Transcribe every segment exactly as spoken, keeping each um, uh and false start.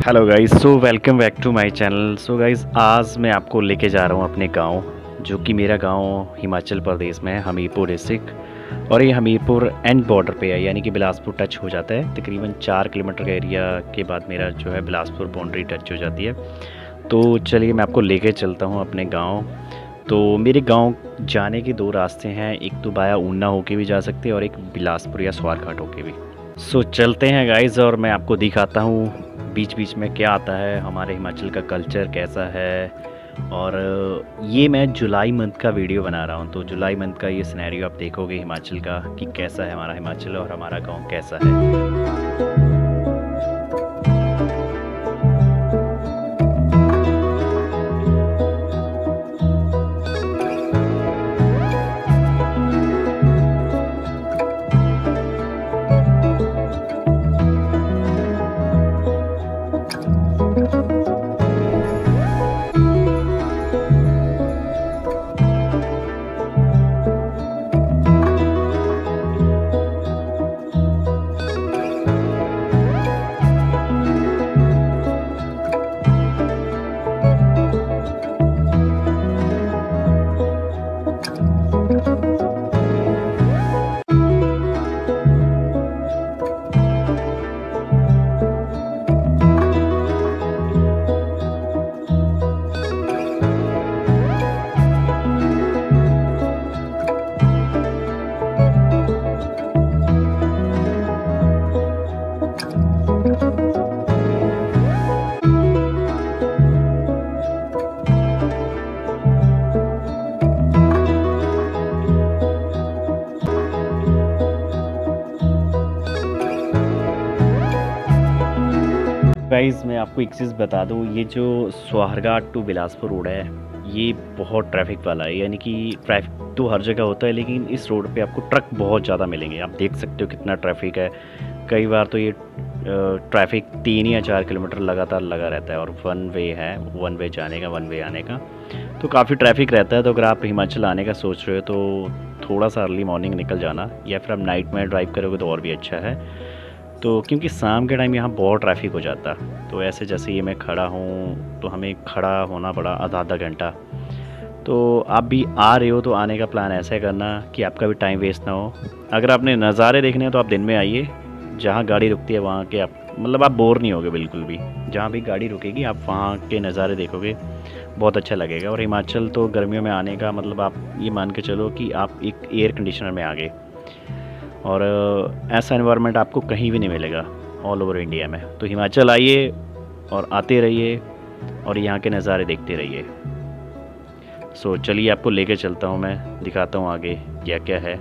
Hello guys, so welcome back to my channel. So guys, आज मैं आपको लेके जा रहा हूँ अपने गांव, जो कि मेरा गांव हिमाचल प्रदेश में है, हमीरपुर डिस्ट्रिक्ट। और ये हमीरपुर एंड बॉर्डर पे है, यानी कि बिलासपुर टच हो जाता है। तकरीबन चार किलोमीटर का एरिया के बाद मेरा जो है बिलासपुर बाउंड्री टच हो जाती है। तो चलिए मैं आपको लेके चलता हूँ अपने गाँव। तो मेरे गांव जाने के दो रास्ते हैं, एक तो बाया ऊना होके भी जा सकते हैं और एक बिलासपुर या स्वारघाट होके भी। सो चलते हैं गाइस, और मैं आपको दिखाता हूँ बीच बीच में क्या आता है, हमारे हिमाचल का कल्चर कैसा है। और ये मैं जुलाई मंथ का वीडियो बना रहा हूँ, तो जुलाई मंथ का ये सिनेरियो आप देखोगे हिमाचल का कि कैसा है हमारा हिमाचल और हमारा गाँव कैसा है। गाइस, मैं आपको एक चीज़ बता दूं, ये जो स्वारघाट टू बिलासपुर रोड है ये बहुत ट्रैफिक वाला है। यानी कि ट्रैफिक तो हर जगह होता है, लेकिन इस रोड पे आपको ट्रक बहुत ज़्यादा मिलेंगे। आप देख सकते हो कितना ट्रैफिक है। कई बार तो ये ट्रैफिक तीन या चार किलोमीटर लगातार लगा रहता है, और वन वे है, वन वे जाने का वन वे आने का, तो काफ़ी ट्रैफिक रहता है। तो अगर आप हिमाचल आने का सोच रहे हो तो थोड़ा सा अर्ली मॉर्निंग निकल जाना, या फिर आप नाइट में ड्राइव करोगे तो और भी अच्छा है। तो क्योंकि शाम के टाइम यहाँ बहुत ट्रैफिक हो जाता, तो ऐसे जैसे ये मैं खड़ा हूँ तो हमें खड़ा होना पड़ा आधा आधा घंटा। तो आप भी आ रहे हो तो आने का प्लान ऐसे करना कि आपका भी टाइम वेस्ट ना हो। अगर आपने नज़ारे देखने हैं तो आप दिन में आइए, जहाँ गाड़ी रुकती है वहाँ के आप मतलब आप बोर नहीं होगे बिल्कुल भी। जहाँ भी गाड़ी रुकेगी आप वहाँ के नज़ारे देखोगे, बहुत अच्छा लगेगा। और हिमाचल तो गर्मियों में आने का मतलब आप ये मान के चलो कि आप एक एयर कंडीशनर में आ गए, और ऐसा एनवायरनमेंट आपको कहीं भी नहीं मिलेगा ऑल ओवर इंडिया में। तो हिमाचल आइए और आते रहिए और यहाँ के नज़ारे देखते रहिए। सो चलिए आपको लेके चलता हूँ, मैं दिखाता हूँ आगे क्या क्या है।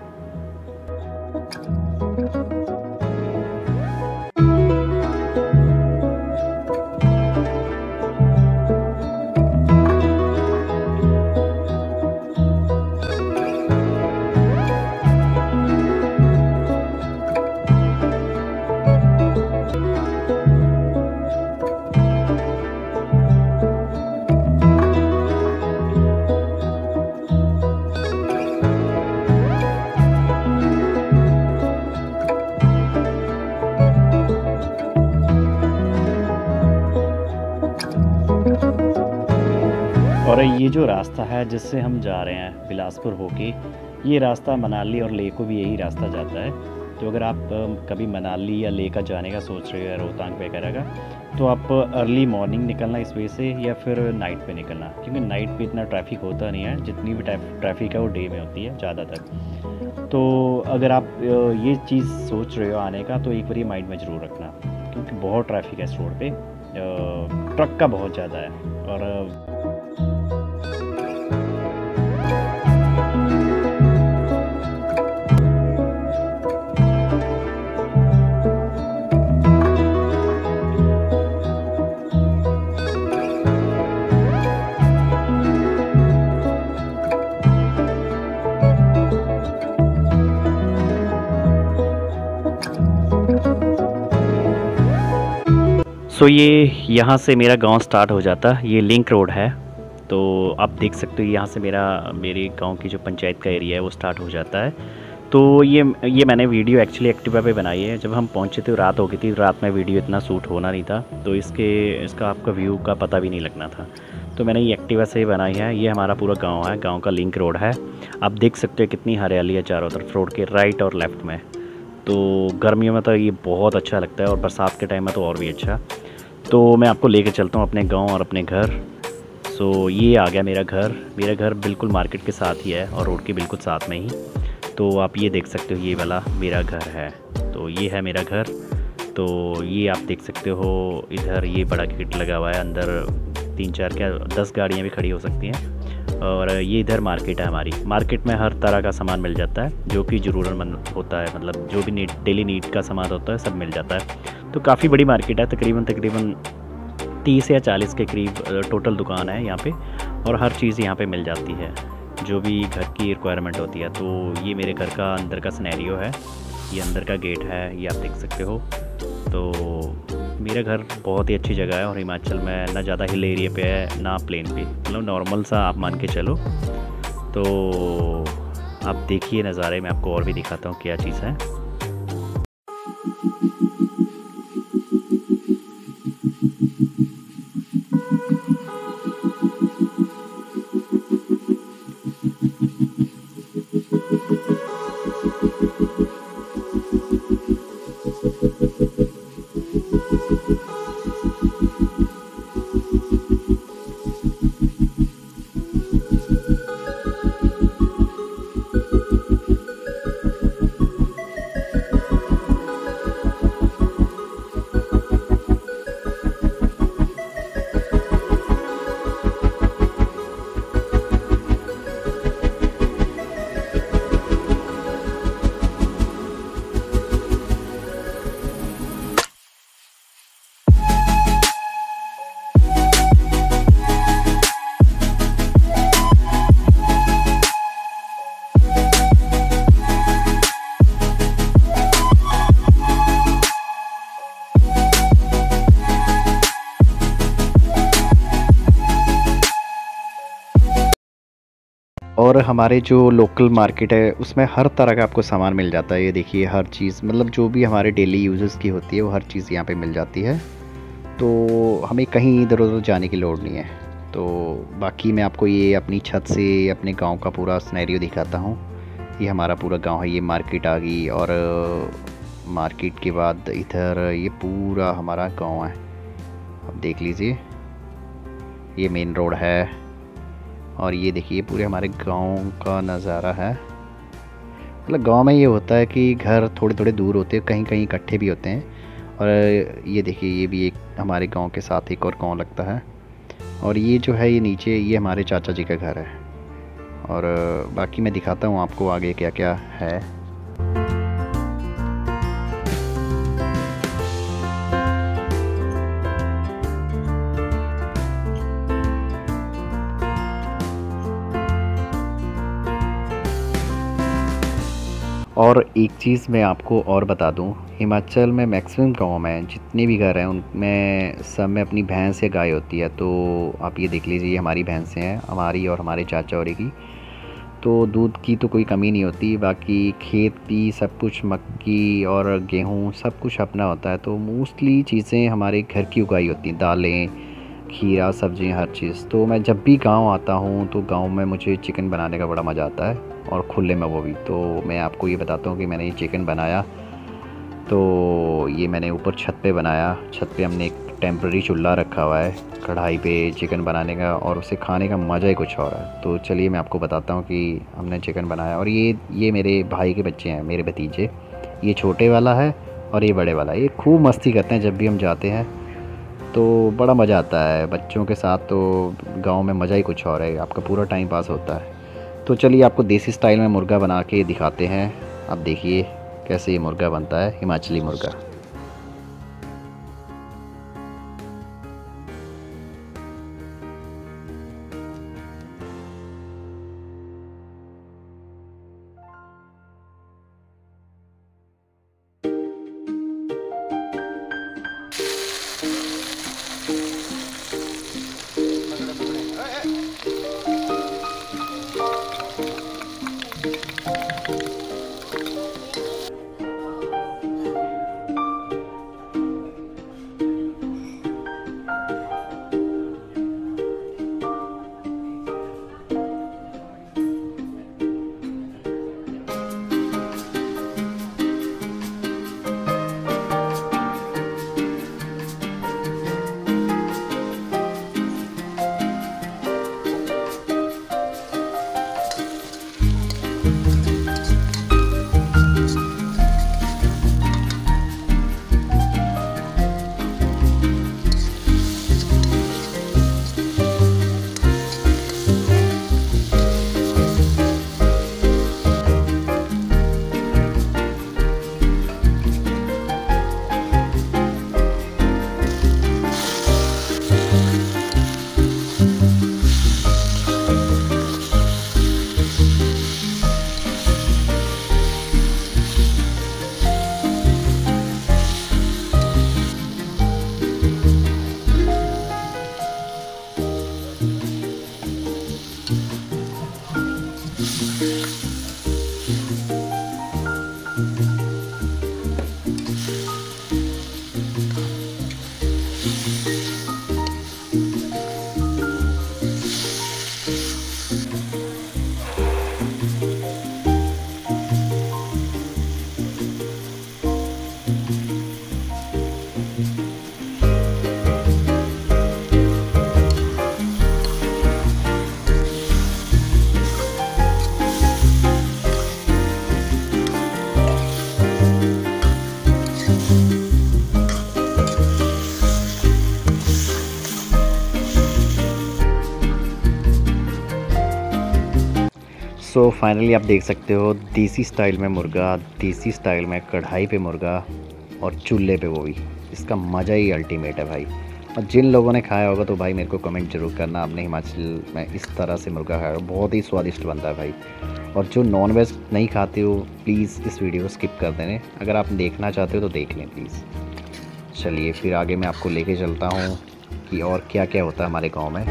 और ये जो रास्ता है जिससे हम जा रहे हैं बिलासपुर होके, ये रास्ता मनाली और लेह को भी यही रास्ता जाता है। तो अगर आप कभी मनाली या लेह का जाने का सोच रहे हो या रोहतांग वगैरह का, तो आप अर्ली मॉर्निंग निकलना इस वे से, या फिर नाइट पे निकलना, क्योंकि नाइट पे इतना ट्रैफिक होता नहीं है। जितनी भी ट्रैफिक है वो डे में होती है ज़्यादातर। तो अगर आप ये चीज़ सोच रहे हो आने का, तो एक बार ये माइंड में ज़रूर रखना, क्योंकि बहुत ट्रैफिक है इस रोड पे, ट्रक का बहुत ज़्यादा है। और सो ये यहाँ से मेरा गांव स्टार्ट हो जाता, ये लिंक रोड है। तो आप देख सकते हो यहाँ से मेरा मेरे गांव की जो पंचायत का एरिया है वो स्टार्ट हो जाता है। तो ये ये मैंने वीडियो एक्चुअली एक्टिवा पे बनाई है। जब हम पहुंचे थे रात हो गई थी, रात में वीडियो इतना शूट होना नहीं था, तो इसके इसका आपका व्यू का पता भी नहीं लगना था, तो मैंने ये एक्टिवा से ही बनाई है। ये हमारा पूरा गांव है, गांव का लिंक रोड है। आप देख सकते हो कितनी हरियाली है चारों तरफ रोड के राइट और लेफ़्ट में। तो गर्मियों में तो ये बहुत अच्छा लगता है और बरसात के टाइम में तो और भी अच्छा। तो मैं आपको लेके चलता हूँ अपने गाँव और अपने घर। सो ये आ गया मेरा घर। मेरा घर बिल्कुल मार्केट के साथ ही है और रोड के बिल्कुल साथ में ही। तो आप ये देख सकते हो, ये वाला मेरा घर है। तो ये है मेरा घर। तो ये आप देख सकते हो, इधर ये बड़ा गेट लगा हुआ है, अंदर तीन चार क्या दस गाड़ियाँ भी खड़ी हो सकती हैं। और ये इधर मार्केट है हमारी। मार्केट में हर तरह का सामान मिल जाता है जो कि ज़रूरतमंद होता है, मतलब जो भी नीड डेली नीड का सामान होता है सब मिल जाता है। तो काफ़ी बड़ी मार्केट है, तकरीबन तकरीबन तीस या चालीस के करीब टोटल दुकान है यहाँ पे, और हर चीज़ यहाँ पे मिल जाती है जो भी घर की रिक्वायरमेंट होती है। तो ये मेरे घर का अंदर का सिनेरियो है, ये अंदर का गेट है, ये आप देख सकते हो। तो मेरा घर बहुत ही अच्छी जगह है और हिमाचल में ना ज़्यादा हिल एरिया पे है ना प्लेन पे, मतलब नॉर्मल सा आप मान के चलो। तो आप देखिए नज़ारे, में आपको और भी दिखाता हूँ क्या चीज़ है। और हमारे जो लोकल मार्केट है उसमें हर तरह का आपको सामान मिल जाता है। ये देखिए हर चीज़, मतलब जो भी हमारे डेली यूजेस की होती है वो हर चीज़ यहाँ पे मिल जाती है। तो हमें कहीं इधर उधर जाने की लोड़ नहीं है। तो बाकी मैं आपको ये अपनी छत से अपने गांव का पूरा सिनेरियो दिखाता हूँ। ये हमारा पूरा गांव है, ये मार्केट आ गई, और मार्केट के बाद इधर ये पूरा हमारा गाँव है। अब देख लीजिए, ये मेन रोड है, और ये देखिए पूरे हमारे गांव का नज़ारा है। मतलब गांव में ये होता है कि घर थोड़े थोड़े दूर होते हैं, कहीं कहीं इकट्ठे भी होते हैं। और ये देखिए, ये भी एक हमारे गांव के साथ एक और गांव लगता है। और ये जो है ये नीचे, ये हमारे चाचा जी का घर है। और बाकी मैं दिखाता हूँ आपको आगे क्या क्या है। और एक चीज़ मैं आपको और बता दूं, हिमाचल में मैक्सिमम गाँव में जितने भी घर हैं उनमें सब में अपनी भैंस या गाय होती है। तो आप ये देख लीजिए, ये हमारी भैंसें हैं, हमारी और हमारे चाचा और की। तो दूध की तो कोई कमी नहीं होती। बाकी खेती सब कुछ, मक्की और गेहूँ सब कुछ अपना होता है। तो मोस्टली चीज़ें हमारे घर की उगाई होती हैं, दालें, खीरा, सब्जियाँ, हर चीज़। तो मैं जब भी गांव आता हूँ तो गांव में मुझे चिकन बनाने का बड़ा मज़ा आता है, और खुले में वो भी। तो मैं आपको ये बताता हूँ कि मैंने ये चिकन बनाया। तो ये मैंने ऊपर छत पे बनाया। छत पे हमने एक टेम्प्रेरी चूल्हा रखा हुआ है कढ़ाई पे चिकन बनाने का, और उसे खाने का मज़ा ही कुछ और है। तो चलिए मैं आपको बताता हूँ कि हमने चिकन बनाया। और ये ये मेरे भाई के बच्चे हैं, मेरे भतीजे। ये छोटे वाला है और ये बड़े वाला है। ये खूब मस्ती करते हैं जब भी हम जाते हैं, तो बड़ा मज़ा आता है बच्चों के साथ। तो गांव में मज़ा ही कुछ और है, आपका पूरा टाइम पास होता है। तो चलिए आपको देसी स्टाइल में मुर्गा बना के दिखाते हैं। आप देखिए कैसे ये मुर्गा बनता है, हिमाचली मुर्गा। सो फाइनली आप देख सकते हो देसी स्टाइल में मुर्गा, देसी स्टाइल में कढ़ाई पे मुर्गा और चूल्हे पे वो भी। इसका मज़ा ही अल्टीमेट है भाई। और जिन लोगों ने खाया होगा तो भाई मेरे को कमेंट जरूर करना, आपने हिमाचल में इस तरह से मुर्गा खाया, बहुत ही स्वादिष्ट बनता है भाई। और जो नॉन वेज नहीं खाते हो प्लीज़ इस वीडियो को स्किप कर देने, अगर आप देखना चाहते हो तो देख लें प्लीज़। चलिए फिर आगे मैं आपको लेके चलता हूँ कि और क्या क्या होता है हमारे गाँव में।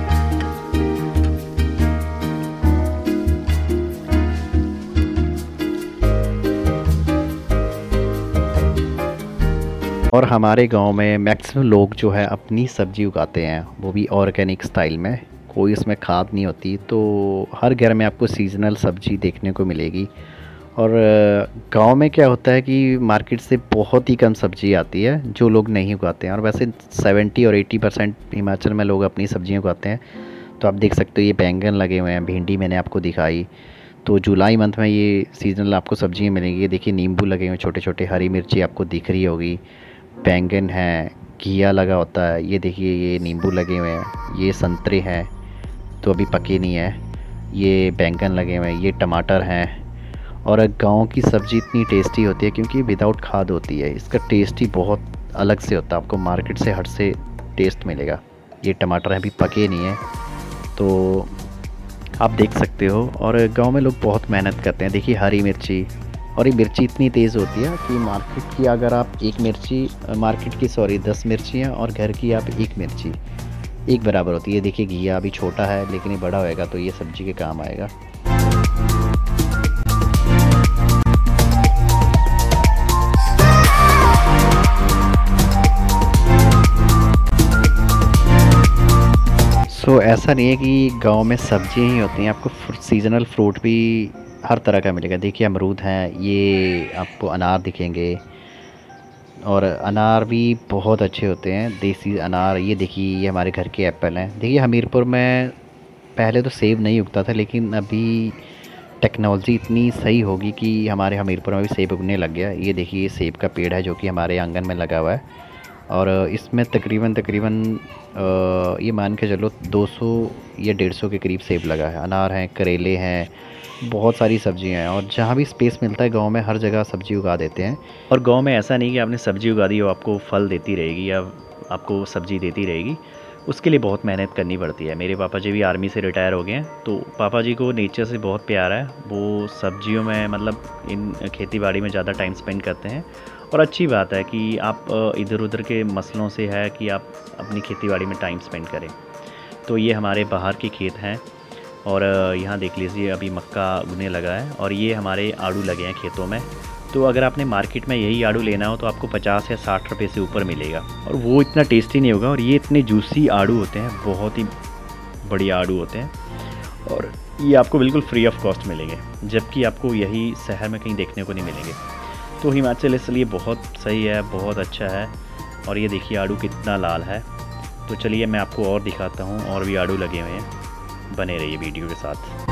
और हमारे गांव में मैक्सिमम लोग जो है अपनी सब्ज़ी उगाते हैं, वो भी ऑर्गेनिक स्टाइल में, कोई इसमें खाद नहीं होती। तो हर घर में आपको सीजनल सब्ज़ी देखने को मिलेगी। और गांव में क्या होता है कि मार्केट से बहुत ही कम सब्ज़ी आती है जो लोग नहीं उगाते हैं। और वैसे सेवेंटी और एटी परसेंट हिमाचल में लोग अपनी सब्ज़ियाँ उगाते हैं। तो आप देख सकते हो ये बैंगन लगे हुए हैं, भिंडी मैंने आपको दिखाई। तो जुलाई मंथ में ये सीजनल आपको सब्ज़ियाँ मिलेंगी। ये देखिए नींबू लगे हुए छोटे छोटे, हरी मिर्ची आपको दिख रही होगी, बैंगन है, घिया लगा होता है। ये देखिए ये नींबू लगे हुए हैं, ये संतरे हैं तो अभी पके नहीं है, ये बैंगन लगे हुए हैं, ये टमाटर हैं। और गांव की सब्ज़ी इतनी टेस्टी होती है क्योंकि विदाउट खाद होती है, इसका टेस्ट ही बहुत अलग से होता है, आपको मार्केट से हट से टेस्ट मिलेगा। ये टमाटर अभी पके नहीं है तो आप देख सकते हो। और गांव में लोग बहुत मेहनत करते हैं। देखिए हरी मिर्ची, और ये मिर्ची इतनी तेज़ होती है कि मार्केट की अगर आप एक मिर्ची, मार्केट की सॉरी दस मिर्चियाँ और घर की आप एक मिर्ची एक बराबर होती है। देखिए घिया अभी छोटा है लेकिन ये बड़ा होएगा तो ये सब्ज़ी के काम आएगा। सो so, ऐसा नहीं है कि गांव में सब्जियां ही होती हैं, आपको सीजनल फ्रूट भी हर तरह का मिलेगा। देखिए अमरूद हैं, ये आपको अनार दिखेंगे, और अनार भी बहुत अच्छे होते हैं देसी अनार। ये देखिए ये हमारे घर के एप्पल हैं। देखिए हमीरपुर में पहले तो सेब नहीं उगता था, लेकिन अभी टेक्नोलॉजी इतनी सही होगी कि हमारे हमीरपुर में भी सेब उगने लग गया। ये देखिए सेब का पेड़ है जो कि हमारे आंगन में लगा हुआ है। और इसमें तकरीबन तकरीबन ये मान के चलो दो सौ या डेढ़ सौ के करीब सेब लगा है। अनार हैं, करेले हैं, बहुत सारी सब्जियां हैं। और जहाँ भी स्पेस मिलता है गांव में हर जगह सब्ज़ी उगा देते हैं। और गांव में ऐसा नहीं कि आपने सब्ज़ी उगा दी और आपको फल देती रहेगी या आपको सब्ज़ी देती रहेगी, उसके लिए बहुत मेहनत करनी पड़ती है। मेरे पापा जी भी आर्मी से रिटायर हो गए हैं, तो पापा जी को नेचर से बहुत प्यार है। वो सब्जियों में मतलब इन खेती बाड़ी में ज़्यादा टाइम स्पेंड करते हैं। और अच्छी बात है कि आप इधर उधर के मसलों से है कि आप अपनी खेती बाड़ी में टाइम स्पेंड करें। तो ये हमारे बाहर के खेत हैं, और यहाँ देख लीजिए अभी मक्का उगने लगा है, और ये हमारे आड़ू लगे हैं खेतों में। तो अगर आपने मार्केट में यही आड़ू लेना हो तो आपको पचास या साठ रुपये से ऊपर मिलेगा, और वो इतना टेस्टी नहीं होगा। और ये इतने जूसी आड़ू होते हैं, बहुत ही बढ़िया आड़ू होते हैं, और ये आपको बिल्कुल फ्री ऑफ कॉस्ट मिलेंगे, जबकि आपको यही शहर में कहीं देखने को नहीं मिलेंगे। तो हिमाचल इसलिए बहुत सही है, बहुत अच्छा है। और ये देखिए आड़ू कितना लाल है। तो चलिए मैं आपको और दिखाता हूँ, और भी आड़ू लगे हुए हैं। बने रहिए वीडियो के साथ।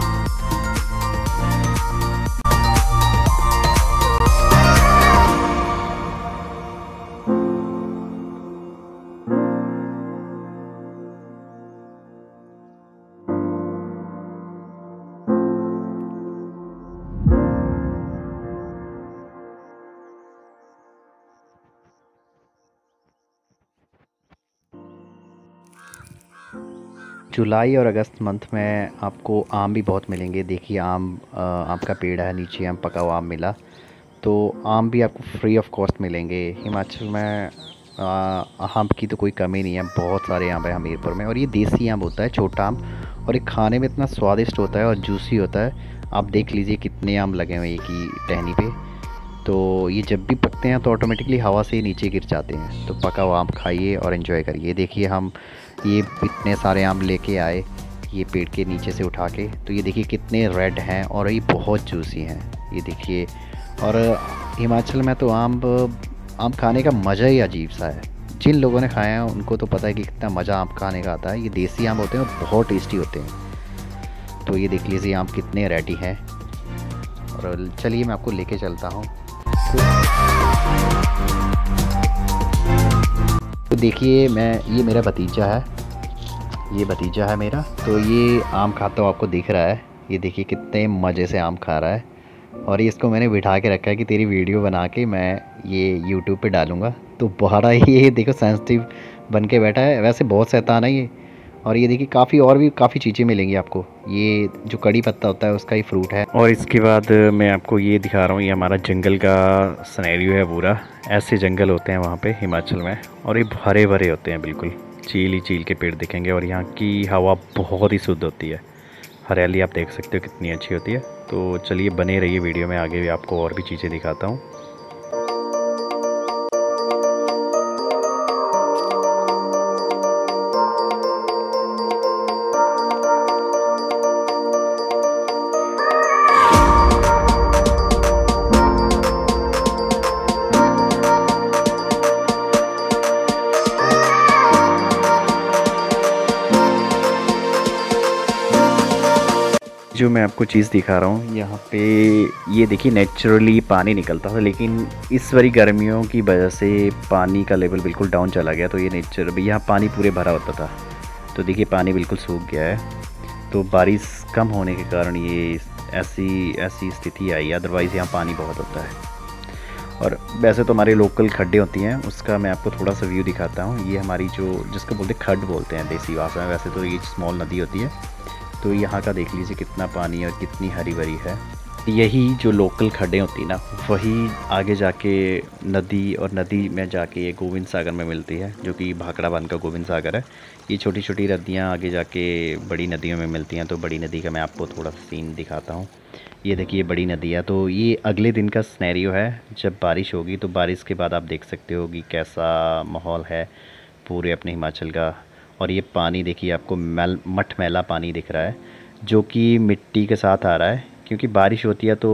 जुलाई और अगस्त मंथ में आपको आम भी बहुत मिलेंगे। देखिए आम, आम का पेड़ है, नीचे आम पका हुआ आम मिला, तो आम भी आपको फ्री ऑफ कॉस्ट मिलेंगे। हिमाचल में आम की तो कोई कमी नहीं है, बहुत सारे आम है हमीरपुर में। और ये देसी आम होता है, छोटा आम, और ये खाने में इतना स्वादिष्ट होता है और जूसी होता है। आप देख लीजिए कितने आम लगे हुए हैं एक ही टहनी पे। तो ये जब भी पकते हैं तो ऑटोमेटिकली हवा से नीचे गिर जाते हैं। तो पका हुआ आम खाइए और एंजॉय करिए। देखिए हम ये इतने सारे आम लेके आए ये पेड़ के नीचे से उठा के, तो ये देखिए कितने रेड हैं और ये बहुत जूसी हैं, ये देखिए। और हिमाचल में तो आम आम खाने का मज़ा ही अजीब सा है। जिन लोगों ने खाया है उनको तो पता है कि कितना मज़ा आम खाने का आता है। ये देसी आम होते हैं और बहुत टेस्टी होते हैं। तो ये देख लीजिए आम कितने रेडी हैं। और चलिए मैं आपको लेके चलता हूँ। तो देखिए मैं, ये मेरा भतीजा है, ये भतीजा है मेरा। तो ये आम खाता हुआ आपको दिख रहा है, ये देखिए कितने मज़े से आम खा रहा है। और ये इसको मैंने बिठा के रखा है कि तेरी वीडियो बना के मैं ये यूट्यूब पे डालूँगा। तो बड़ा ये देखो सेंसिटिव बन के बैठा है, वैसे बहुत शैतान है ये। और ये देखिए काफ़ी और भी काफ़ी चीज़ें मिलेंगी आपको। ये जो कड़ी पत्ता होता है उसका ही फ्रूट है। और इसके बाद मैं आपको ये दिखा रहा हूँ, ये हमारा जंगल का सिनेरियो है पूरा। ऐसे जंगल होते हैं वहाँ पे हिमाचल में, और ये हरे भरे होते हैं बिल्कुल। चील ही चील के पेड़ दिखेंगे, और यहाँ की हवा बहुत ही शुद्ध होती है। हरियाली आप देख सकते हो कितनी अच्छी होती है। तो चलिए बने रहिए वीडियो में, आगे भी आपको और भी चीज़ें दिखाता हूँ। जो मैं आपको चीज़ दिखा रहा हूँ यहाँ पे, ये देखिए नेचुरली पानी निकलता था, लेकिन इस बारी गर्मियों की वजह से पानी का लेवल बिल्कुल डाउन चला गया। तो ये नेचर यहाँ पानी पूरे भरा होता था, तो देखिए पानी बिल्कुल सूख गया है। तो बारिश कम होने के कारण ये ऐसी ऐसी स्थिति आई, अदरवाइज़ यहाँ पानी बहुत होता है। और वैसे तो हमारे लोकल खड्डे होती हैं, उसका मैं आपको थोड़ा सा व्यू दिखाता हूँ। ये हमारी जो जिसको बोलते हैं खड्ड बोलते हैं देसी भाषा में, वैसे तो ये स्मॉल नदी होती है। तो यहाँ का देख लीजिए कितना पानी और कितनी हरी भरी है। यही जो लोकल खड्डे होती ना, वही आगे जाके नदी, और नदी में जाके ये गोविंद सागर में मिलती है, जो कि भाखड़ा बांध का गोविंद सागर है। ये छोटी छोटी नदियाँ आगे जाके बड़ी नदियों में मिलती हैं। तो बड़ी नदी का मैं आपको थोड़ा सा सीन दिखाता हूँ। ये देखिए बड़ी नदी है। तो ये अगले दिन का सिनेरियो है, जब बारिश होगी। तो बारिश के बाद आप देख सकते हो कि कैसा माहौल है पूरे अपने हिमाचल का। और ये पानी देखिए आपको मैल मठ मैला पानी दिख रहा है, जो कि मिट्टी के साथ आ रहा है, क्योंकि बारिश होती है। तो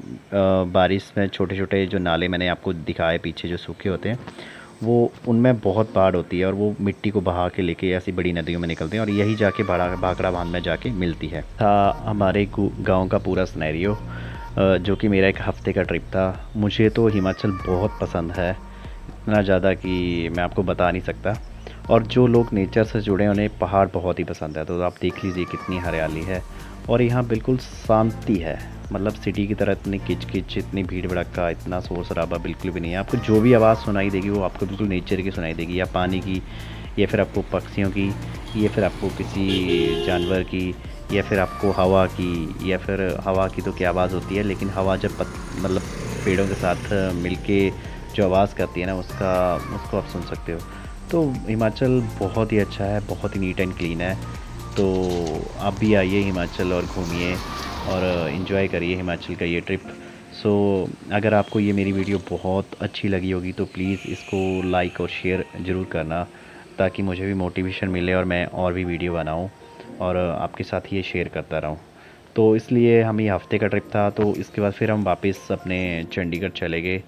बारिश में छोटे छोटे जो नाले मैंने आपको दिखाए पीछे जो सूखे होते हैं, वो उनमें बहुत बाढ़ होती है, और वो मिट्टी को बहा के लेके ऐसी बड़ी नदियों में निकलते हैं, और यही जाके बड़ा भाखड़ा बांध में जाके मिलती है। था हमारे गांव का पूरा सिनेरियो, जो कि मेरा एक हफ़्ते का ट्रिप था। मुझे तो हिमाचल बहुत पसंद है, इतना ज़्यादा कि मैं आपको बता नहीं सकता। और जो लोग नेचर से जुड़े हैं उन्हें पहाड़ बहुत ही पसंद है। तो आप देख लीजिए कितनी हरियाली है, और यहाँ बिल्कुल शांति है। मतलब सिटी की तरह इतनी किच किच, इतनी भीड़ भड़क्का, इतना शोर शराबा बिल्कुल भी नहीं है। आपको जो भी आवाज़ सुनाई देगी वो आपको बिल्कुल नेचर की सुनाई देगी, या पानी की, या फिर आपको पक्षियों की, या फिर आपको किसी जानवर की, या फिर आपको हवा की। या फिर हवा की तो क्या आवाज़ होती है, लेकिन हवा जब पत, मतलब पेड़ों के साथ मिलके जो आवाज़ करती है ना, उसका उसको आप सुन सकते हो। तो हिमाचल बहुत ही अच्छा है, बहुत ही नीट एंड क्लीन है। तो आप भी आइए हिमाचल और घूमिए और इन्जॉय करिए हिमाचल का ये ट्रिप। सो अगर आपको ये मेरी वीडियो बहुत अच्छी लगी होगी तो प्लीज़ इसको लाइक और शेयर ज़रूर करना, ताकि मुझे भी मोटिवेशन मिले और मैं और भी वीडियो बनाऊं और आपके साथ ये शेयर करता रहूं। तो इसलिए हम ये हफ़्ते का ट्रिप था। तो इसके बाद फिर हम वापस अपने चंडीगढ़ चले गए।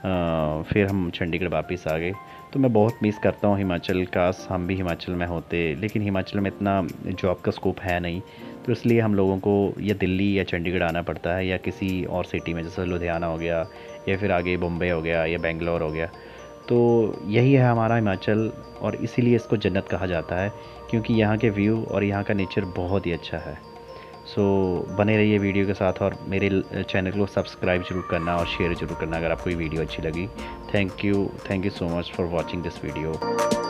फिर हम चंडीगढ़ वापस आ गए। तो मैं बहुत मिस करता हूँ हिमाचल। काश हम भी हिमाचल में होते, लेकिन हिमाचल में इतना जॉब का स्कोप है नहीं। तो इसलिए हम लोगों को या दिल्ली या चंडीगढ़ आना पड़ता है, या किसी और सिटी में, जैसे लुधियाना हो गया, या फिर आगे बॉम्बे हो गया, या बेंगलोर हो गया। तो यही है हमारा हिमाचल, और इसीलिए इसको जन्नत कहा जाता है, क्योंकि यहाँ के व्यू और यहाँ का नेचर बहुत ही अच्छा है। सो so, बने रहिए वीडियो के साथ, और मेरे चैनल को सब्सक्राइब जरूर करना और शेयर ज़रूर करना अगर आपको ये वीडियो अच्छी लगी। Thank you thank you so much for watching this video.